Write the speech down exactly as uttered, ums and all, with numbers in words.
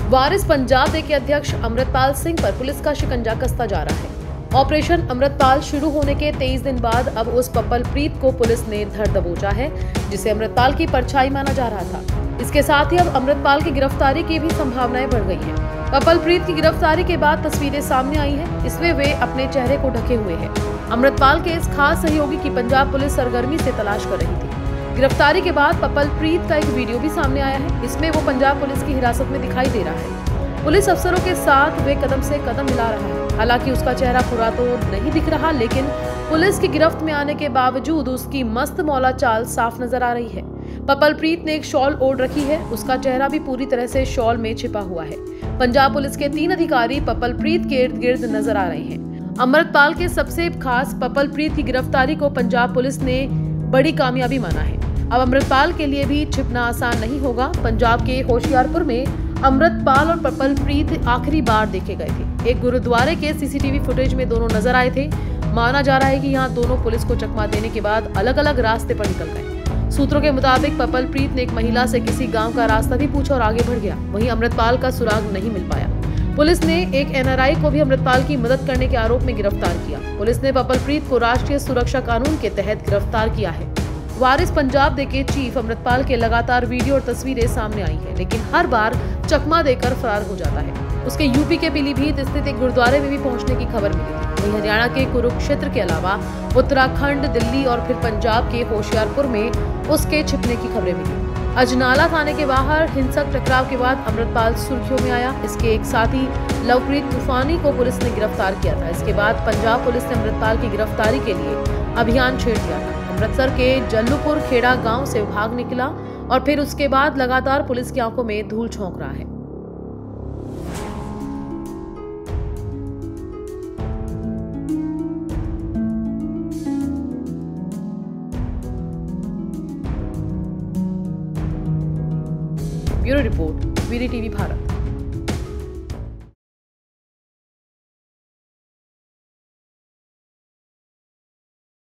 वारिस पंजाब डे के अध्यक्ष अमृतपाल सिंह पर पुलिस का शिकंजा कसता जा रहा है। ऑपरेशन अमृतपाल शुरू होने के तेईस दिन बाद अब उस पप्पल प्रीत को पुलिस ने धर दबोचा है, जिसे अमृतपाल की परछाई माना जा रहा था। इसके साथ ही अब अमृतपाल की गिरफ्तारी की भी संभावनाएं बढ़ गई हैं। पप्पल प्रीत की गिरफ्तारी के बाद तस्वीरें सामने आई हैं। इसमें वे अपने चेहरे को ढके हुए हैं। अमृतपाल के इस खास सहयोगी की पंजाब पुलिस सरगर्मी से तलाश कर रही थी। गिरफ्तारी के बाद पप्पल प्रीत का एक वीडियो भी सामने आया है। इसमें वो पंजाब पुलिस की हिरासत में दिखाई दे रहा है। पुलिस अफसरों के साथ वे कदम से कदम मिला रहा है। हालांकि उसका चेहरा पूरा तो नहीं दिख रहा, लेकिन पुलिस की गिरफ्त में आने के बावजूद उसकी मस्त मौला चाल साफ नजर आ रही है। पप्पल प्रीत ने एक शॉल ओढ़ रखी है। उसका चेहरा भी पूरी तरह से शॉल में छिपा हुआ है। पंजाब पुलिस के तीन अधिकारी पप्पल प्रीत के इर्द गिर्द नजर आ रहे हैं। अमृतपाल के सबसे खास पप्पल प्रीत की गिरफ्तारी को पंजाब पुलिस ने बड़ी कामयाबी माना है। अब अमृतपाल के लिए भी छिपना आसान नहीं होगा। पंजाब के होशियारपुर में अमृतपाल और पप्पल प्रीत आखिरी बार देखे गए थे। एक गुरुद्वारे के सीसीटीवी फुटेज में दोनों नजर आए थे। माना जा रहा है कि यहाँ दोनों पुलिस को चकमा देने के बाद अलग अलग रास्ते पर निकल गए। सूत्रों के मुताबिक पप्पल प्रीत ने एक महिला से किसी गांव का रास्ता भी पूछा और आगे बढ़ गया। वहीं अमृतपाल का सुराग नहीं मिल पाया। पुलिस ने एक एनआरआई को भी अमृतपाल की मदद करने के आरोप में गिरफ्तार किया। पुलिस ने पप्पल प्रीत को राष्ट्रीय सुरक्षा कानून के तहत गिरफ्तार किया है। वारिस पंजाब डे के चीफ अमृतपाल के लगातार वीडियो और तस्वीरें सामने आई हैं, लेकिन हर बार चकमा देकर फरार हो जाता है। उसके यूपी के पीलीभीत स्थित एक गुरुद्वारे में भी पहुंचने की खबर मिली थी। वहीं हरियाणा के कुरुक्षेत्र के अलावा उत्तराखंड, दिल्ली और फिर पंजाब के होशियारपुर में उसके छिपने की खबरें मिली। अजनाला थाने के बाहर हिंसक टकराव के बाद अमृतपाल सुर्खियों में आया। इसके एक साथी लवप्रीत तूफानी को पुलिस ने गिरफ्तार किया था। इसके बाद पंजाब पुलिस ने अमृतपाल की गिरफ्तारी के लिए अभियान छेड़ दिया था। अमृतसर के जल्लूपुर खेड़ा गांव से विभाग निकला और फिर उसके बाद लगातार पुलिस की आंखों में धूल झोंक रहा है। ब्यूरो रिपोर्ट, वीरी टीवी भारत।